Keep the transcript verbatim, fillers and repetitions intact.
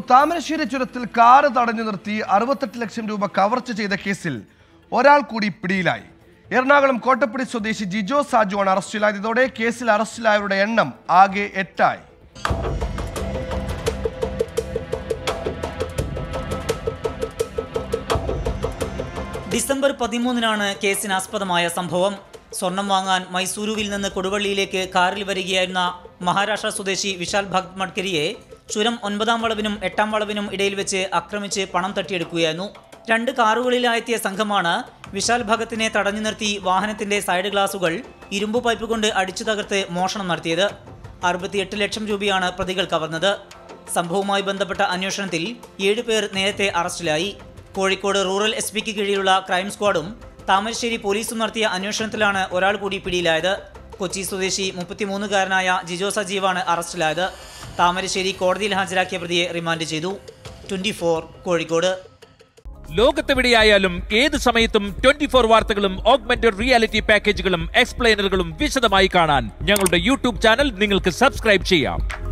താമരശ്ശേരി ചുരത്തിൽ കാറ് തടഞ്ഞു നിർത്തി അറുപത്തെട്ട് ലക്ഷം രൂപ കവർച്ച ചെയ്ത കേസിൽ ഒരാൾ കൂടി പിടിയിലായി. എറണാകുളം കോട്ടപ്പടി സ്വദേശി ജിജോ സാജു ആണ് അറസ്റ്റിലായത്. ഇതോടെ കേസിൽ അറസ്റ്റിലായവരുടെ എണ്ണം ആകെ എട്ടായി. ഡിസംബർ പതിമൂന്നിനാണ് കേസിനാസ്പദമായ സംഭവം. സ്വർണം വാങ്ങാൻ മൈസൂരുവിൽ നിന്ന് കൊടുവള്ളിയിലേക്ക് കാറിൽ വരികയായിരുന്ന മഹാരാഷ്ട്ര സ്വദേശി വിശാൽ ഭഗത് മഡ്കരിയെ ചുരം ഒൻപതാം വളവിനും എട്ടാം വളവിനും ഇടയിൽ വെച്ച് ആക്രമിച്ച് പണം തട്ടിയെടുക്കുകയായിരുന്നു. രണ്ട് കാറുകളിലായെത്തിയ സംഘമാണ് വിശാൽ ഭഗത്തിനെ തടഞ്ഞു നിർത്തി വാഹനത്തിന്റെ സൈഡ് ഗ്ലാസുകൾ ഇരുമ്പു പൈപ്പ് കൊണ്ട് അടിച്ചു തകർത്ത് മോഷണം നടത്തിയത്. അറുപത്തിയെട്ട് ലക്ഷം രൂപയാണ് പ്രതികൾ കവർന്നത്. സംഭവവുമായി ബന്ധപ്പെട്ട അന്വേഷണത്തിൽ ഏഴുപേർ നേരത്തെ അറസ്റ്റിലായി. കോഴിക്കോട് റൂറൽ എസ് പിക്ക് കീഴിലുള്ള ക്രൈം സ്ക്വാഡും താമരശ്ശേരി പോലീസും നടത്തിയ അന്വേഷണത്തിലാണ് ഒരാൾ കൂടി പിടിയിലായത്. കൊച്ചി സ്വദേശി മുപ്പത്തിമൂന്നുകാരനായ ജിജോ സജീവാണ് അറസ്റ്റിലായത്. താമരശ്ശേരി കോടതിയിൽ ഹാജരാക്കിയ പ്രതിയെ റിമാൻഡ് ചെയ്തു. Twenty four Kozhikode. ലോകത്തെവിടെയായാലും ഏത് സമയത്തും ട്വന്റി ഫോർ വാർത്തകളും ഓഗ്മെന്റഡ് റിയാലിറ്റി പാക്കേജുകളും എക്സ്പ്ലെയിനറുകളും വിശദമായി കാണാൻ ഞങ്ങളുടെ യൂട്യൂബ് ചാനൽ നിങ്ങൾക്ക് സബ്സ്ക്രൈബ് ചെയ്യാം.